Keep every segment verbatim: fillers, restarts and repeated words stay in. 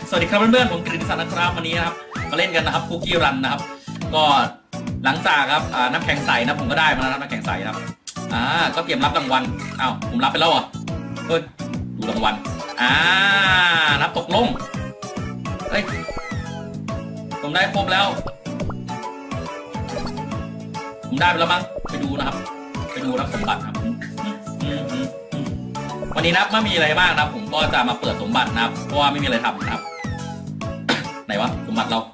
สวัสดีครับเพื่อนๆผมกฤษณันท์นะครับวันนี้นะครับมาเล่นกันนะครับคุกกี้รันนะครับก็หลังจากครับน้ำแข็งใสนะผมก็ได้มาแล้วน้ำแข็งใสนะครับอ่าก็เตรียมรับรางวัลอ้าวผมรับไปแล้วอ่ะเฮ้ยดูรางวัลอ่านับตกลงเฮ้ยผมได้ครบแล้วผมได้ไปแล้วมั้งไปดูนะครับไปดูรับสมบัติครับวันนี้นะครับไม่มีอะไรมากนะครับผมก็จะมาเปิดสมบัตินะครับเพราะว่าไม่มีอะไรทำนะครับไหนวะสมบัติเรา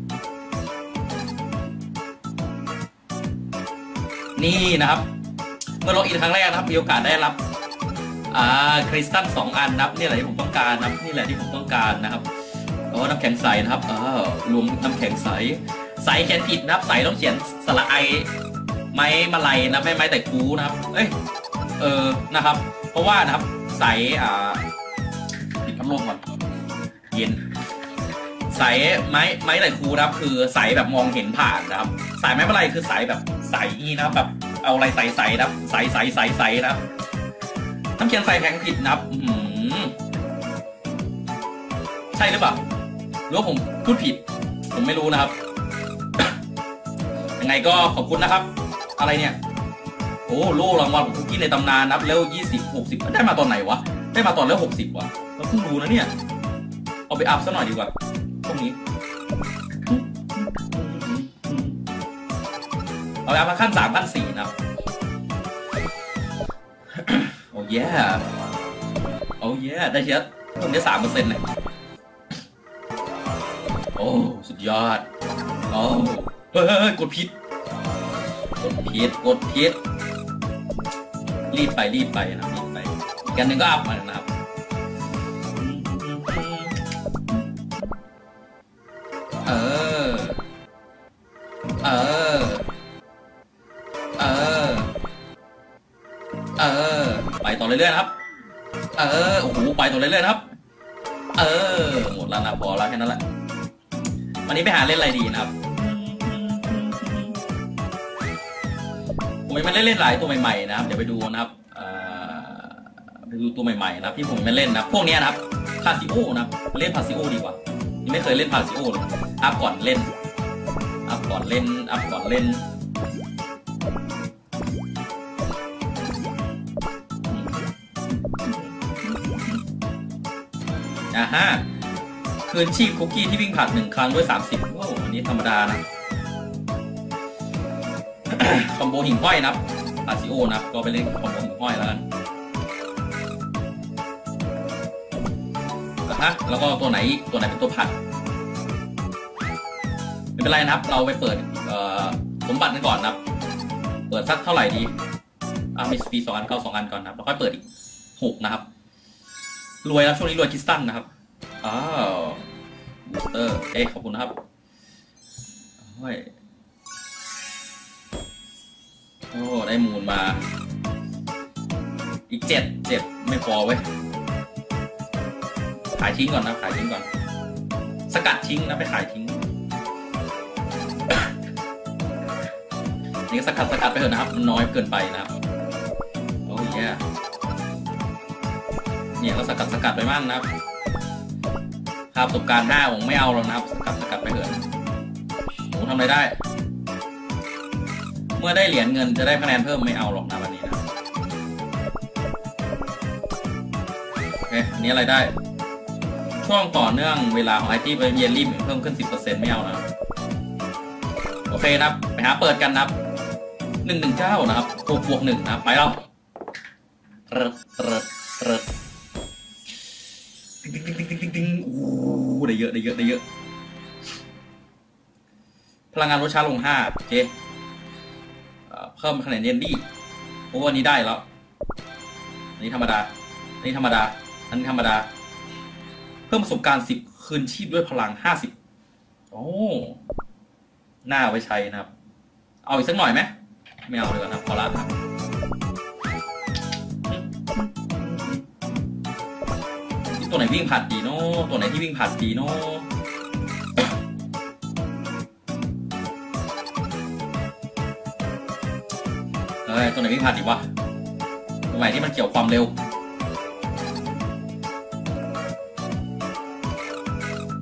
นี่นะครับเมื่อล็อกอินครั้งแรกนะครับมีโอกาสได้รับอ่าคริสตัลสองอันนะครับนี่แหละที่ผมต้องการนะครับนี่แหละที่ผมต้องการนะครับโอ้น้ำแข็งใสนะครับเออรวมน้ำแข็งใสใสเขียนผิดนะครับใสต้องเขียนสระไอไม้มาลัยนะไม่ไม้แต่กูนะครับเอ้ยเออนะครับเพราะว่านะครับใสอ่าปิดพัดลมก่อนเย็นใสไม้ไม้แต่ครูนะครับคือใสแบบมองเห็นผ่านนะครับสายไม้มาลัยคือใสแบบใสนะครับแบบเอาอะไรใสใสนะครับใสใสใสใสนะครับน้ำเขียนใสแข็งผิดนะครับใช่หรือเปล่าหรือว่าผมพูดผิดผมไม่รู้นะครับ ยังไงก็ขอบคุณนะครับอะไรเนี่ยโอ้โล่รางวัลของคุกกี้ในตำนานนับแล้วยี่สิบหกสิบได้มาตอนไหนวะได้มาตอนแล้วหกสิบวะเราเพิ่งรู้นะเนี่ยเอาไปอัพซะหน่อยดีกว่าพวกนี้เอาไปอัพมาขั้นสามขั้นสี่นะครับโอ้ยโอ้ยได้เชียร์ตรงนี้สามเปอร์เซ็นต์เลยโอ้สุดยอดโอ้เฮ้ยกดผิดกดผิดกดผิดรีบไปรีบไปนะรีบไปกันหนึ่งก็อัพมานะครับเออเออเออเออไปต่อเรื่อยๆนะครับเออโอ้โหไปต่อเรื่อยๆนะครับเออหมดแล้วนะพอแล้วแค่นั้นแหละวันนี้ไปหาเล่นอะไรดีนะครับผมยังไม่ได้เล่นหลายตัวใหม่ๆนะครับเดี๋ยวไปดูนะครับไปดูตัวใหม่ๆนะครับที่ผมไม่เล่นนะพวกนี้นะครับพาซิโอนะครับเล่นพาซิโอดีกว่ายังไม่เคยเล่นพาซิโอเลยอัพก่อนเล่นอัพก่อนเล่นอัพก่อนเล่นอ่าฮะคืนชีพคุกกี้ที่วิ่งผ่านหนึ่งครั้งด้วยสามสิบโอ้อันนี้ธรรมดานะคอมโบหิ่งห้อยนะครับพาซิโอนะครับก็ไปเล่นคอมโบหิ่งห้อยแล้วกันนะฮะแล้วก็ตัวไหนตัวไหนเป็นตัวผัดไม่เป็นไรนะครับเราไปเปิดสมบัติกันก่อนนะครับเปิดสักเท่าไหร่ดีอ่ามีสปีสองอันเข้าสองอันก่อนนะครับแล้วค่อยเปิดอีกหกนะครับรวยแล้วช่วงนี้รวยคริสตัลนะครับอ้าวบูสเตอร์เอ๊ะขอบคุณนะครับโอ้ยโอ้ได้มูลมาอีกเจ็ดเจ็ดไม่พอเว้ยขายทิ้งก่อนนะขายทิ้งก่อนสกัดทิ้งนะไปขายทิ้งนี่สกัดสกัดไปเถอะนะครับน้อยเกินไปนะครับโอ้ยเนี่ยเราสกัดสกัดไปมั่งนะครับค่าประสบการณ์ห้าผมไม่เอาหรอกนะครับสกัดสกัดไปเถอะผมทำอะไรได้เมื่อได้เหรียญเงินจะได้คะแนนเพิ่มไม่เอาหรอกนะวันนี้นะโอเคอันนี้อะไรได้ช่วงต่อเนื่องเวลาของไอทีไปเยลลี่เพิ่มขึ้น สิบเปอร์เซ็นต์ ไม่เอานะโอเคนะครับไปหาเปิดกันนะครับหนึ่งหนึ่งเก้านะครับหกบวกหนึ่งนะครับไปแล้วเติร์ดเติร์ดเติร์ดติ๊งติ๊งติ๊งติ๊งติ๊งติ๊งโอ้ได้เยอะได้เยอะได้เยอะพลังงานลดช้าลงห้าโอเคเพิ่มคะแนนเยลลี่โอ้วันนี้ได้แล้วอันนี้ธรรมดาอันนี้ธรรมดาอันนี้ธรรมดาเพิ่มประสบการณ์สิบคืนชีพด้วยพลังห้าสิบโอ้หน้าไว้ใช้นะครับเอาอีกสักหน่อยไหมไม่เอาเลยนะครับพอละครับตัวไหนวิ่งผ่านดีเนาะตัวไหนที่วิ่งผ่านดีเนาะเอ้ยตัวไหนวิ่งผ่านดีวะตัวไหนที่มันเกี่ยวความเร็ว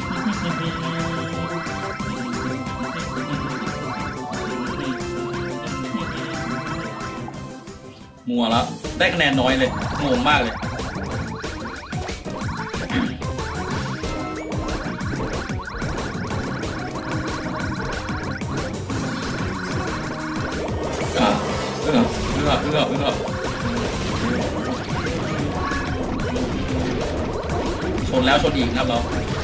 มัวแล้วได้คะแนนน้อยเลยงงมากเลยเอื้อเอื้อเอื้อเอื้อเอื้อชนแล้วชนอีกนะครับเรา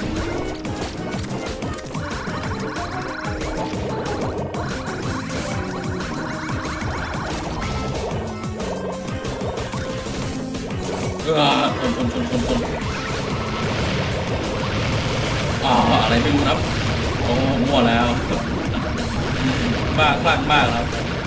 เออชนชนชนชนชนอ่าอะไรไม่รู้ครับโอ้มั่วแล้วบ้าคลั่งมากครับ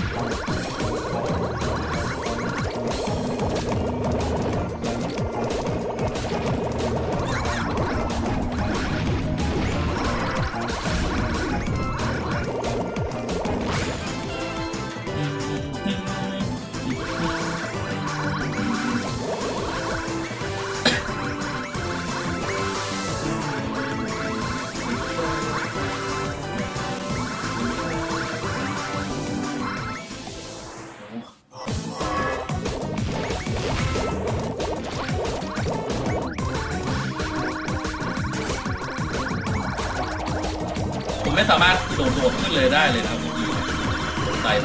ผมไม่สามารถโดดโดดขึ้นเลยได้เลยครับใส่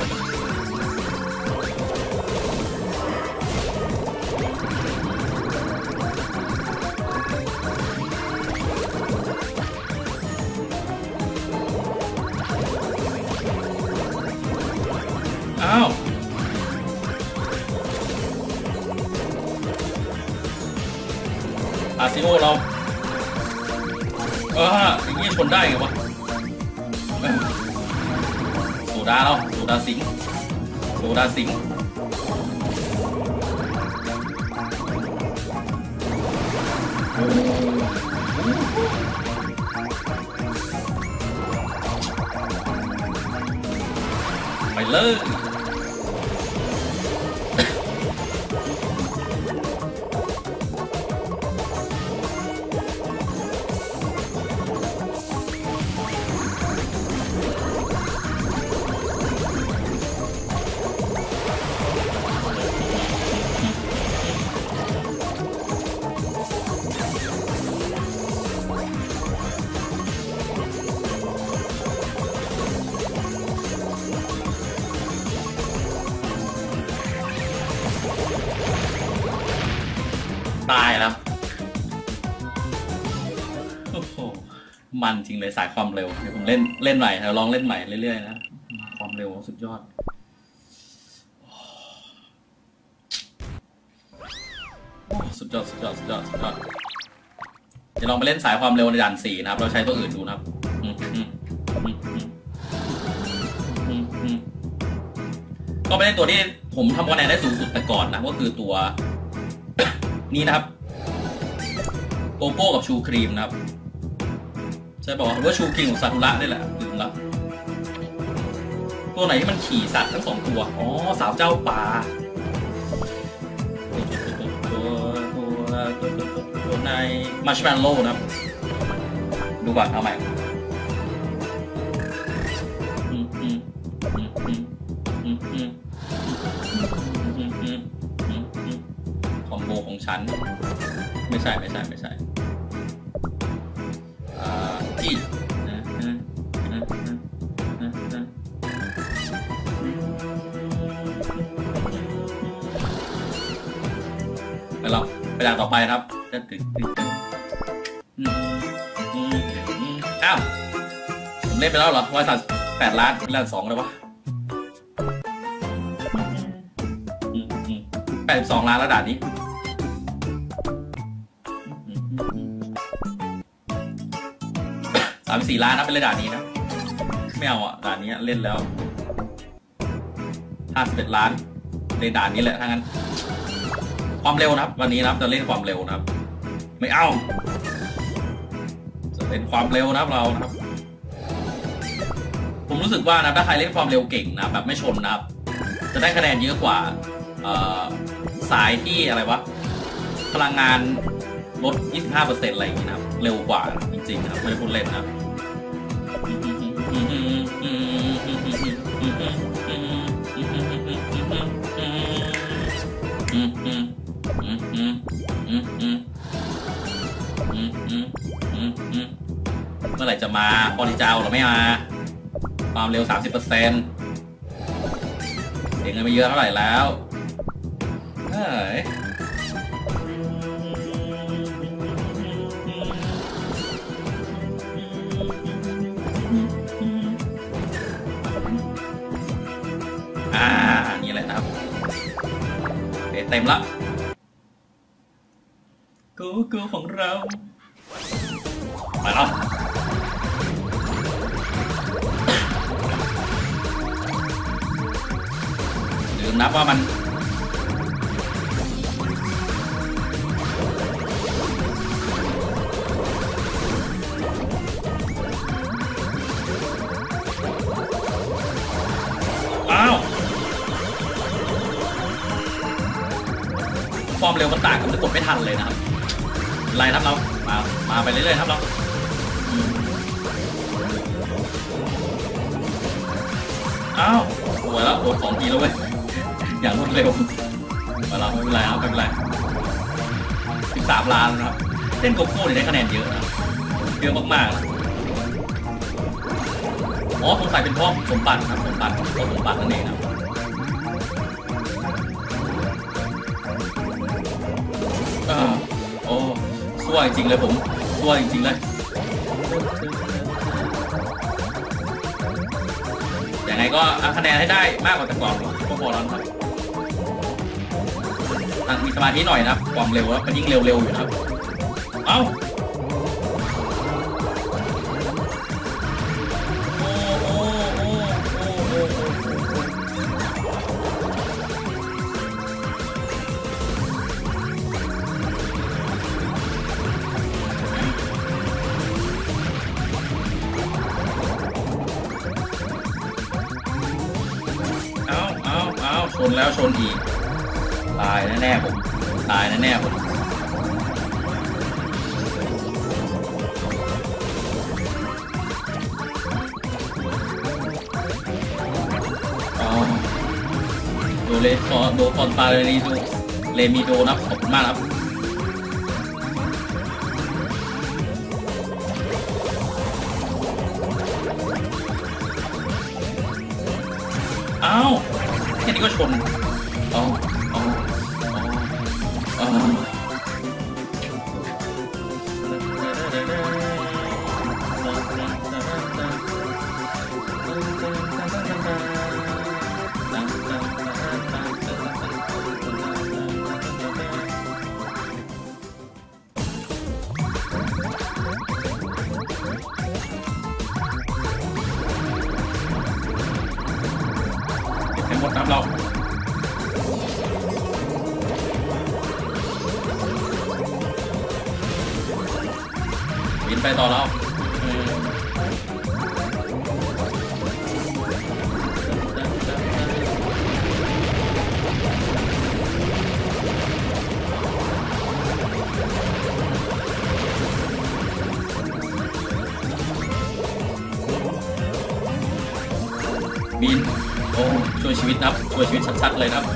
อ้าวอาซิโอเราเอออย่างนี้ชนได้ไงวะโซดาเราโซดาสิงโซดาสิงไปเลยมันจริงเลยสายความเร็วเดี๋ยวผมเล่นเล่นใหม่เดี๋ยวลองเล่นใหม่เรื่อยๆนะความเร็วสุดยอดสุดยอดสุดยอดสุดยอดสุดยอดจะลองไปเล่นสายความเร็วในด่านสี่นะครับเราใช้ตัวอื่นดูนะครับก็ไม่ได้ตัวที่ผมทำคะแนนได้สูงสุดแต่ก่อนนะก็คือตัวนี้นะครับโกโก้กับชูครีมนะครับใช่บอกว่าชูครีมของซากุระนี่แหละลืมแล้วตัวไหนที่มันขี่สัตว์ทั้งสองตัวอ๋อสาวเจ้าป่าตัวตัวตัวตัวตัวในมัชแมนโล่นะครับดูก่อนเอาใหม่คอมโบของฉันไม่ใช่ไม่ใช่ไม่ใช่อ่าจี้ไปลองไปด่านต่อไปครับจะตึกตึกอ้าวผมเล่นไปแล้วเหรอร้อยสามสิบแปดล้านเป็นล้านสองเลยวะแปดสิบสองล้านแล้วด่านนี้สามสิบสี่ล้านนะเป็นเลยด่านนี้นะไม่เอาอ่ะด่านนี้เล่นแล้วห้าสิบเอ็ดล้านในด่านนี้แหละถ้างั้นความเร็วนะครับวันนี้นะครับจะเล่นความเร็วนะครับไม่เอาจะเป็นความเร็วนะครับเรานะครับผมรู้สึกว่านะถ้าใครเล่นความเร็วเก่งนะแบบไม่ชนนะครับจะได้คะแนนเยอะกว่าสายที่อะไรวะพลังงานลด ยี่สิบห้าเปอร์เซ็นต์ อะไรอย่างนี้นะครับเร็วกว่าจริงๆนะครับไม่ได้พูดเล่นนะครับเมื่อไหร่จะมาพอดีเจ้าเราไม่มาความเร็ว สามสิบเปอร์เซ็นต์ เสียเงินไปเยอะเท่าไหร่แล้วเฮ้ยอ่านี่แหละนะครับเต็มละกูกูของเราไปแล้วลืมนับว่ามันอ้าวความเร็วมันต่างกันจะกดไม่ทันเลยนะครับไรครับเรามามาไปเรื่อยๆครับเราอ้าวสวยแล้วโดนสองทีแล้วเว้ยอย่างรวดเร็วมาเราไม่เป็นไรครับไม่เป็นไรสิบสามล้านนะครับเล่นโกโก้ได้คะแนนเยอะนะเยอะมากๆอ๋อสงสัยเป็นเพราะสมบัติครับสมบัติเพราะสมบัตินั่นเองนะโอ้สวยจริงเลยผมสวยจริงๆเลยอย่างไรก็เอาคะแนนให้ได้มากกว่าแต่ก่อนก็พอแล้วครับมีสมาธิหน่อยนะครับความเร็วแล้วมันยิ่งเร็วๆอยู่นะครับเอ้าชนแล้วชนอีกตายแน่ๆผมตายแน่ๆผมโดเลคอโดคอนตาเลนีโดเลมีโดนะขอบคุณมากครับอ้าวแค่นี้ก็ชนอ๋ออ๋ออ๋ออ๋อนะครับเราบินไปต่อแล้วบินโอ้ช่วยชีวิตนะครับช่วยชีวิตชัดๆเลยครับ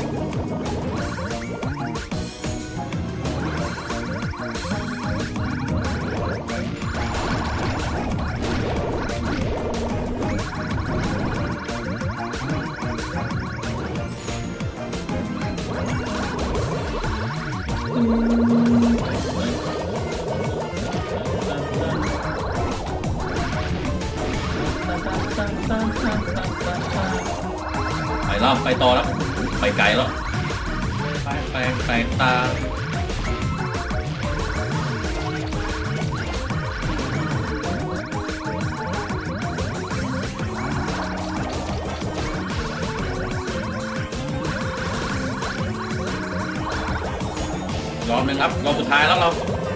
ไปแล้วไปต่อแล้วไปไกลแล้วไปไปไปตารอบหนึ่งครับรอบสุดท้ายแล้วเรา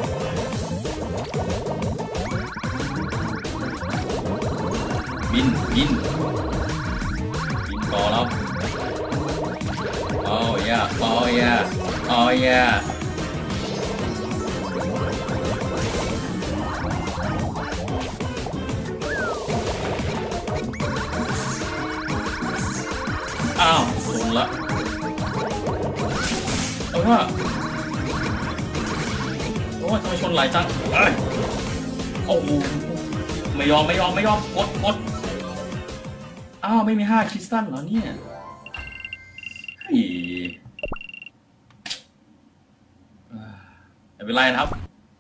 บินบินบินต่อแล้วโอ้ยาโอ้ยาโอ้ยาอ้าวชนละเอาว่าโอ้ยทำไมชนหลายจังโอ้โหไม่ยอมไม่ยอมไม่ยอมกดกดอ้าวไม่มีห้าคริสตัลเหรอเนี่ยไม่เป็นไรนะครับ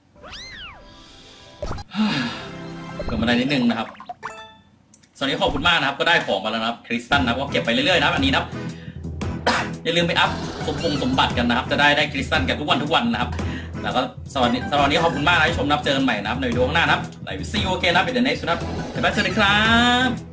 เกิดมาได้นิดนึงนะครับสวัสดีขอบคุณมากนะครับก็ได้ของมาแล้วนะครับคริสตัลนะก็เก็บไปเรื่อยๆนะครับอันนี้นะครับอย่าลืมไปอัพสมบงสมบัติกันนะครับจะได้ได้คริสตัลกันทุกวันทุกวันนะครับแล้วก็สวัสดีสวัสดีขอบคุณมากนะที่ชมนับเจอกันใหม่นะครับในวิดีโอข้างหน้านะครับในซีโอเคนะเป็นเดนเน็กซ์นะครับบ๊ายบายสวัสดีครับ